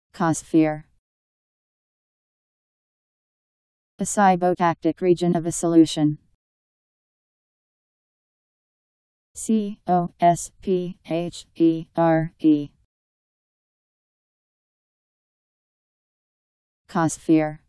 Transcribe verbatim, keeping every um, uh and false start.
Cossphere. A cybotactic region of a solution. C O S P H E R E. Cossphere.